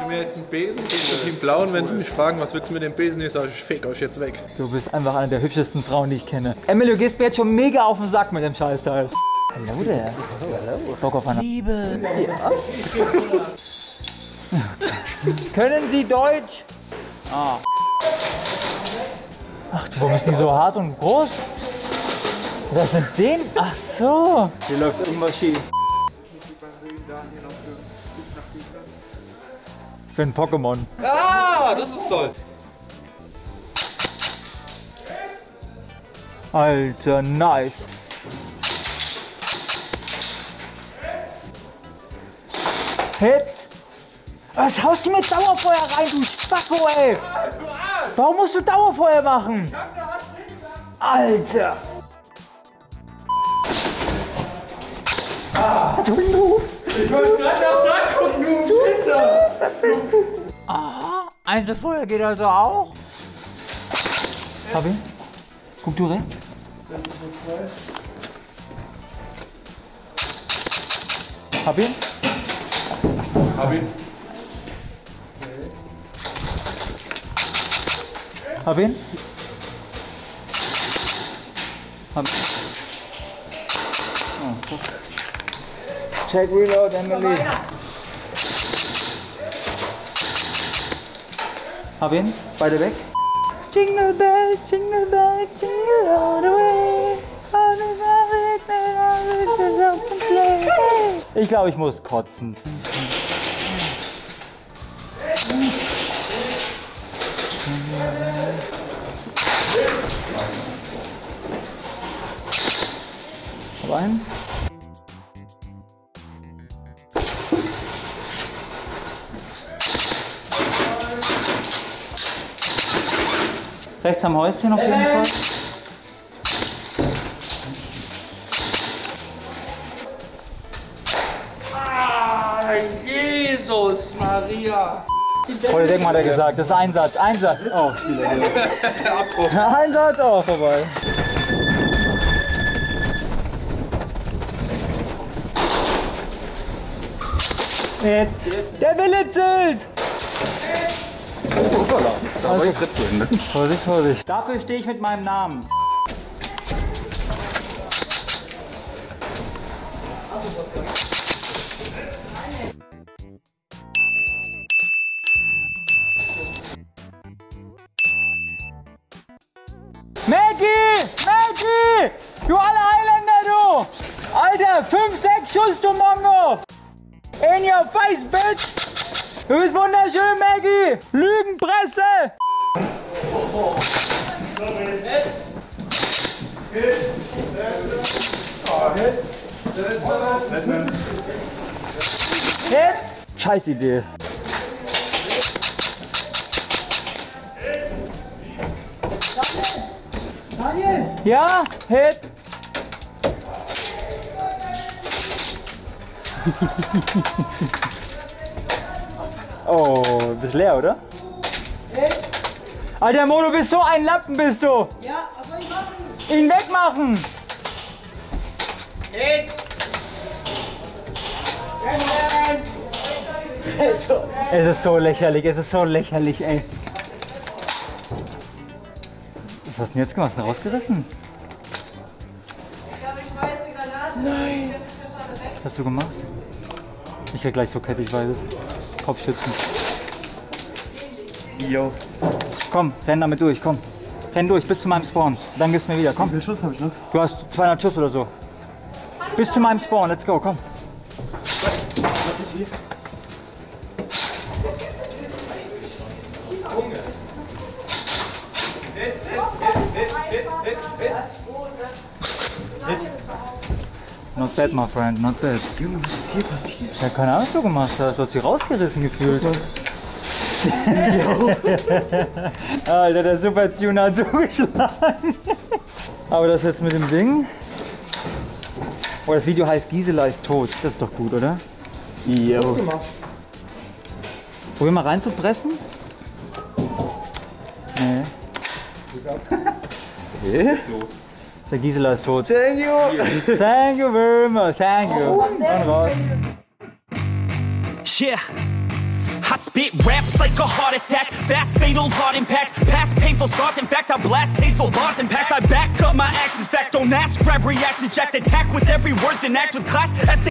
haben wir jetzt einen Besen gegen Team Blau und wenn sie mich fragen, was willst du mit dem Besen, ich sage, ich fick euch jetzt weg. Du bist einfach eine der hübschesten Frauen, die ich kenne. Emily, du gehst mir jetzt schon mega auf den Sack mit dem Scheißteil. Hallo der. Bock auf eine Liebe. Ja. Können Sie Deutsch? Ah. Ach, warum ist die so hart und groß? Was sind den? Ach so. Hier läuft irgendwas schief. Für ein Pokémon. Ah, das ist toll. Alter, nice. Hit. Was haust du mit Dauerfeuer rein, du Spacko, ey? Warum musst du Dauerfeuer machen? Alter. Ah. Du. Ich wollte gerade auf da gucken, du Pisser. Aha, Einzelfeuer geht also auch. Fabi, guck du rechts. Hab ihn? Hab ihn. Hab ihn? Hab ihn. Oh, fuck. Check Reload, Emily. Hab ihn? Beide weg. Jingle bells, jingle bells, jingle all the way. Ich glaube, ich muss kotzen. Hab einen. Rechts am Häuschen auf jeden Fall. Ah, Jesus Maria. Voll Deckmann hat er gesagt, das ist Einsatz, Einsatz. Oh, Spieler hier. Einsatz, oh, vorbei. Jetzt. Der Wille zählt! Da war ich drin, ne? Vorsicht, Vorsicht. Dafür stehe ich mit meinem Namen. Maggie! Maggie! Du alle Eiländer, du! Alter, 5, 6 Schuss, du Mongo! In your face, bitch! Du bist wunderschön, Maggie! Lügenpresse! Hit! Scheiß Idee. Daniel! Ja, Hit! Oh, bist leer, oder? Alter Mo, du bist so ein Lappen, bist du! Ja, was soll ich machen? Ihn wegmachen! Hit! Es ist so lächerlich, ey. Was hast du denn jetzt gemacht? Hast du ihn rausgerissen? Ich habe ich weiß eine Granate. Nein! Was hast du gemacht? Ich werde gleich so kettig, weil das Kopfschützen. Jo. Komm, renn damit durch, komm. Renn durch bis zu meinem Spawn. Dann gibst du mir wieder, komm. Wie viel Schuss habe ich noch? Du hast 200 Schuss oder so. Bis zu meinem Spawn, let's go, komm. Not bad, my friend, not bad. Junge, was ist hier passiert? Ja, keine Ahnung, was du gemacht hast. Du hast sie rausgerissen gefühlt. Alter, der Super Tuner hat zugeschlagen. Aber das jetzt mit dem Ding. Oh, das Video heißt Gisela ist tot. Das ist doch gut, oder? Jo. Probier mal reinzupressen. Nee. Der Gisela ist tot. Thank you! Thank you very much. Thank you. Und raus. Yeah. I spit raps like a heart attack, fast fatal heart impact, past painful scars, in fact I blast tasteful bars and packs. I back up my actions, fact don't ask, grab reactions, jacked, attack with every word then act with class as